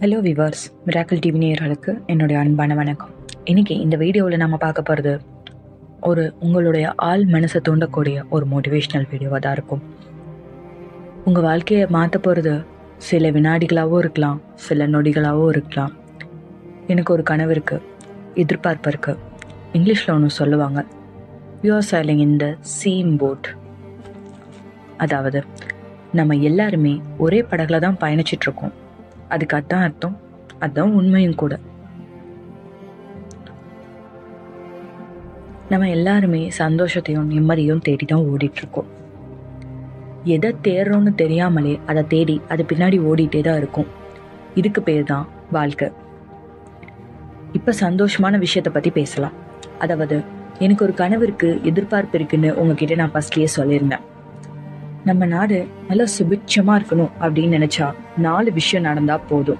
Hello viewers, miracle TV நேயர்களுக்கு என்னுடைய அன்பான வணக்கம். இன்றைக்கி இந்த வீடியோவில் நம்ம பார்க்க போகிறது உங்களுடைய ஆள் மனசை தூண்டக்கூடிய ஒரு மோட்டிவேஷ்னல் வீடியோவாக தான் இருக்கும். உங்கள் வாழ்க்கையை மாற்ற போகிறது சில வினாடிகளாகவும் இருக்கலாம், சில நொடிகளாகவும் இருக்கலாம். எனக்கு ஒரு கனவு இருக்குது, எதிர்பார்ப்பு இருக்குது. இங்கிலீஷில் ஒன்று சொல்லுவாங்க, you are sailing in the same boat. அதாவது நம்ம எல்லாருமே ஒரே படகுல தான் பயணிச்சிட்ருக்கோம். அதுக்கு அதான் அர்த்தம், அதுதான் உண்மையும் கூட. நம்ம எல்லாருமே சந்தோஷத்தையும் நிம்மதியும் தேடி தான் ஓடிட்டுருக்கோம். எதை தேடுறோன்னு தெரியாமலே அதை தேடி அது பின்னாடி ஓடிட்டே தான் இருக்கும். இதுக்கு பேர் தான் வாழ்க்கை. இப்போ சந்தோஷமான விஷயத்தை பற்றி பேசலாம். அதாவது எனக்கு ஒரு கனவு இருக்குது, எதிர்பார்ப்பு இருக்குன்னு உங்ககிட்ட நான் ஃபர்ஸ்ட்லேயே சொல்லியிருந்தேன். நம்ம நாடு நல்லா சுபிட்சமாக இருக்கணும் அப்படின்னு நினச்சா 4 விஷயம் நடந்தால் போதும்.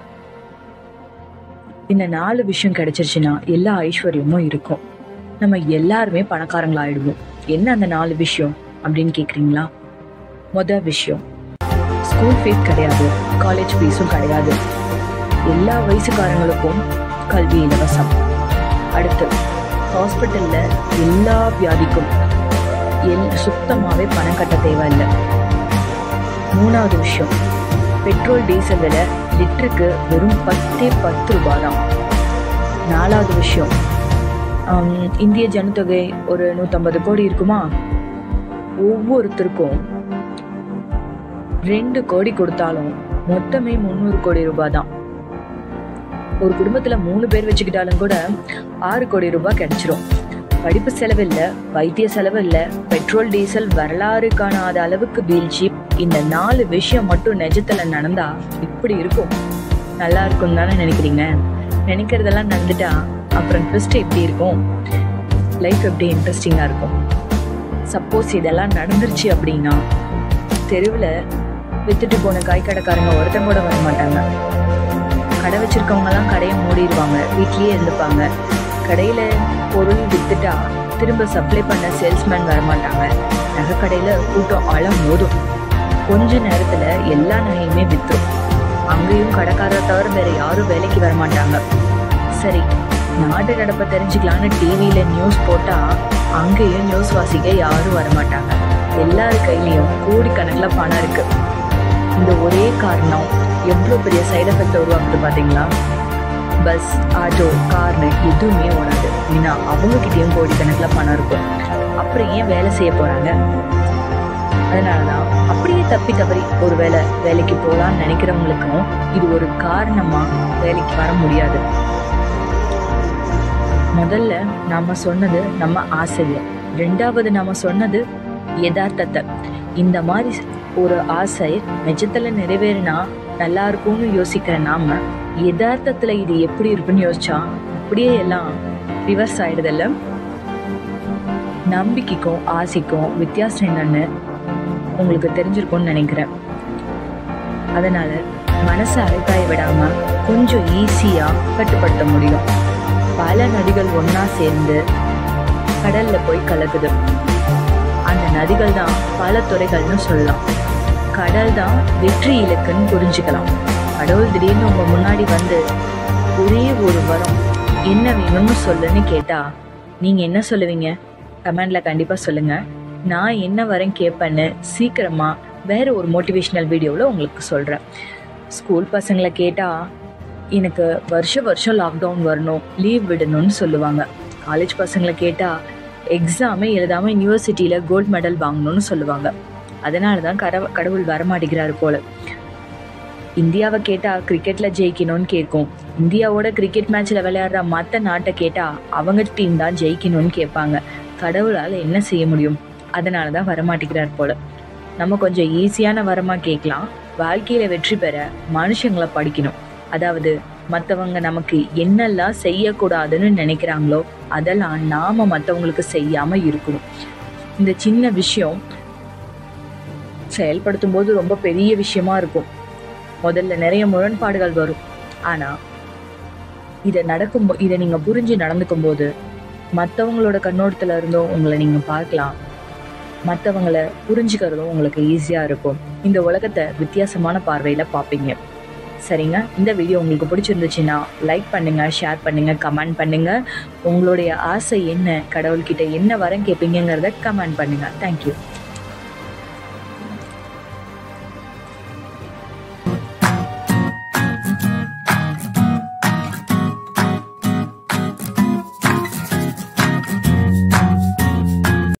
இந்த 4 விஷயம் கிடைச்சிருச்சுன்னா எல்லா ஐஸ்வர்யமும் இருக்கும். நம்ம எல்லாருமே பணக்காரங்களாயிடுவோம். என்ன அந்த 4 விஷயம் அப்படின்னு கேட்குறீங்களா? முதல் விஷயம், ஸ்கூல் ஃபீஸ் கிடையாது, காலேஜ் ஃபீஸும் கிடையாது, எல்லா வயசுக்காரங்களுக்கும் கல்வி இலவசம். அடுத்து, ஹாஸ்பிட்டலில் எல்லா வியாதிக்கும் சுத்தமாகவே பணம் கட்ட தேவையில்லை. 3வது விஷயம், பெட்ரோல் டீசல் விலை லிட்டருக்கு வெறும் 10 ரூபாய் தான். 4வது விஷயம், இந்திய ஜனத்தொகை ஒரு 150 கோடி இருக்குமா, ஒவ்வொருத்தருக்கும் 2 கோடி கொடுத்தாலும் மொத்தமே 300 கோடி ரூபாய் தான். ஒரு குடும்பத்தில் 3 பேர் வச்சுக்கிட்டாலும் கூட 6 கோடி ரூபாய் கிடைச்சிரும். படிப்பு செலவு இல்லை, வைத்திய செலவு இல்லை, பெட்ரோல் டீசல் வரலாறு காணாத அளவுக்கு வீழ்ச்சி. இந்த 4 விஷயம் மட்டும் நிஜத்துல நடந்தா இப்படி இருக்கும். நல்லா இருக்கும் தானே நினைக்கிறீங்க? நினைக்கிறதெல்லாம் நடந்துட்டா அப்புறம் ட்விஸ்ட் எப்படி இருக்கும்? லைஃப் எப்படி இன்ட்ரெஸ்டிங்காக இருக்கும்? சப்போஸ் இதெல்லாம் நடந்துருச்சு அப்படின்னா தெருவில் வித்துட்டு போன காய்கடைக்காரங்க ஒருத்தங்க கூட வர மாட்டாங்க. கடை வச்சிருக்கவங்கலாம் கடையை மூடிடுவாங்க, வீட்லேயே இருந்துப்பாங்க. கடையில் பொருள் வித்துட்டா திரும்ப சப்ளை பண்ண சேல்ஸ்மேன் வரமாட்டாங்க. நகை கடையில் கூட்டம் மோதும். கொஞ்ச நேரத்தில் எல்லா நகையுமே வித்துரும். அங்கேயும் கடைக்காரரை தவிர வேற யாரும் வேலைக்கு வரமாட்டாங்க. சரி, நாட்டு நடப்பை தெரிஞ்சுக்கலான்னு டிவியில் நியூஸ் போட்டால் அங்கேயும் நியூஸ் வாசிக்க யாரும் வரமாட்டாங்க. எல்லார் கையிலையும் கோடிக்கணக்கில் பணம் இருக்கு. இந்த ஒரே காரணம் எவ்வளோ பெரிய சைடு எஃபெக்ட் உருவாக்குது பார்த்தீங்களா? பஸ், ஆட்டோ, கார்னு எதுவுமே ஓடாது. ஏன்னா அவங்கக்கிட்டேயும் கோடிக்கணக்கில் பணம் இருக்கும். அப்புறம் ஏன் வேலை செய்ய போகிறாங்க? அதனால தான் அப்படியே தவறி ஒரு வேலைக்கு போகலான்னு நினைக்கிறவங்களுக்கும் இது ஒரு காரணமாக வேலைக்கு வர முடியாது. முதல்ல நாம் சொன்னது நம்ம ஆசையை, 2வது நாம் சொன்னது யதார்த்தத்தை. இந்த மாதிரி ஒரு ஆசை நிஜத்தில் நிறைவேறினா நல்லா இருக்கும்னு யோசிக்கிற நாம யதார்த்தத்துல இது எப்படி இருக்குன்னு யோசிச்சா அப்படியே எல்லாம் ரிவர்ஸ் ஆயிடுதில்ல. நம்பிக்கைக்கும் ஆசைக்கும் வித்தியாசம் என்னன்னு உங்களுக்கு தெரிஞ்சிருக்கும்னு நினைக்கிறேன். அதனால மனசை அழுத்தாய விடாம கொஞ்சம் ஈஸியா கட்டுப்படுத்த முடியும். பல நதிகள் ஒன்னா சேர்ந்து கடல்ல போய் கலக்குது. அந்த நதிகள் தான் பல துறைகள்னு சொல்லலாம். கடல் தான் வெற்றி இலக்குன்னு புரிஞ்சுக்கலாம். கடவுள் திடீர்னு உங்க முன்னாடி வந்து ஒரே ஒரு வரம் என்ன வேணும்னு சொல்லுன்னு கேட்டா நீங்க என்ன சொல்லுவீங்க? கமெண்ட்ல கண்டிப்பா சொல்லுங்க. நான் என்ன வரம் கேட்பேன்னு சீக்கிரமா வேற ஒரு மோட்டிவேஷனல் வீடியோவில் உங்களுக்கு சொல்றேன். ஸ்கூல் பசங்களை கேட்டா எனக்கு வருஷம் லாக்டவுன் வரணும், லீவ் விடணும்னு சொல்லுவாங்க. காலேஜ் பசங்களை கேட்டா எக்ஸாமே எழுதாம யூனிவர்சிட்டியில கோல்டு மெடல் வாங்கணும்னு சொல்லுவாங்க. அதனால தான் கடவுள் வரமாட்டேங்கிறாரு போல. இந்தியாவை கேட்டால் கிரிக்கெட்டில் ஜெயிக்கணும்னு கேட்கும். இந்தியாவோட கிரிக்கெட் மேட்ச்சில் விளையாடுற மற்ற நாட்டை கேட்டால் அவங்க டீம் தான் ஜெயிக்கணும்னு கேட்பாங்க. கடவுளால் என்ன செய்ய முடியும்? அதனால தான் வரமாட்டேங்கிறார் போல. நம்ம கொஞ்சம் ஈஸியான வரமாக கேட்கலாம். வாழ்க்கையில் வெற்றி பெற மனுஷங்களை படிக்கணும். அதாவது மற்றவங்க நமக்கு என்னெல்லாம் செய்யக்கூடாதுன்னு நினைக்கிறாங்களோ அதெல்லாம் நாம் மற்றவங்களுக்கு செய்யாமல் இருக்கணும். இந்த சின்ன விஷயம் செயல்படுத்தும் போது ரொம்ப பெரிய விஷயமா இருக்கும். முதல்ல நிறைய முரண்பாடுகள் வரும். ஆனா இதை நீங்க புரிஞ்சு நடந்துக்கும் போது மற்றவங்களோட கண்ணோட்டத்துல இருந்தும் உங்களை நீங்க பார்க்கலாம். மற்றவங்களை புரிஞ்சுக்கிறதும் உங்களுக்கு ஈஸியா இருக்கும். இந்த உலகத்தை வித்தியாசமான பார்வையில பார்ப்பீங்க. சரிங்க, இந்த வீடியோ உங்களுக்கு பிடிச்சிருந்துச்சுன்னா லைக் பண்ணுங்க, ஷேர் பண்ணுங்க, கமெண்ட் பண்ணுங்க. உங்களுடைய ஆசை என்ன, கடவுள்கிட்ட என்ன வரம் கேட்பீங்கிறத கமெண்ட் பண்ணுங்க. தேங்க்யூ.